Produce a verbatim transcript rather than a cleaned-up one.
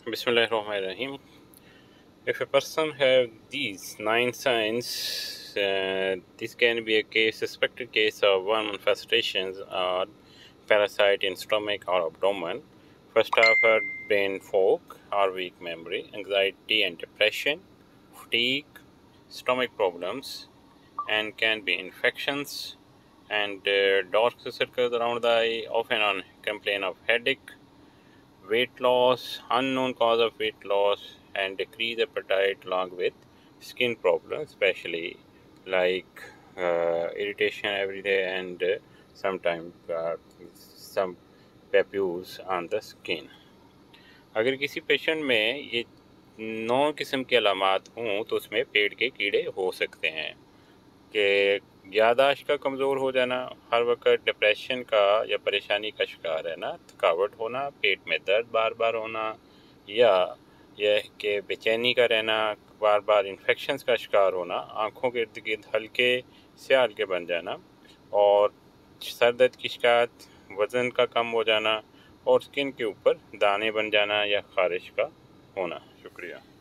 Bismillahirrahmanirrahim. If a person have these nine signs, uh, this can be a case, suspected case of one manifestations or parasite in stomach or abdomen. First off, are brain fog or weak memory, anxiety and depression, fatigue, stomach problems, and can be infections and uh, dark circles around the eye. Often on complain of headache, weight loss, unknown cause of weight loss, and decreased appetite along with skin problems, especially like uh, irritation every day and uh, sometimes uh, some papules on the skin. अगर किसी patient में ये नौ किस्म के अलामात हों तो उसमें पेट के कीड़े हो सकते हैं कि यादाश्त का कमज़ोर हो जाना, हर वक्त डिप्रेशन का या परेशानी का शिकार रहना, थकावट होना, पेट में दर्द बार बार होना, या यह कि बेचैनी का रहना, बार बार इन्फेक्शंस का शिकार होना, आँखों के इर्द गिर्द हल्के से हल्के बन जाना, और सर दर्द की शिकायत, वज़न का कम हो जाना और स्किन के ऊपर दाने बन जाना या ख़ारिश का होना। शुक्रिया।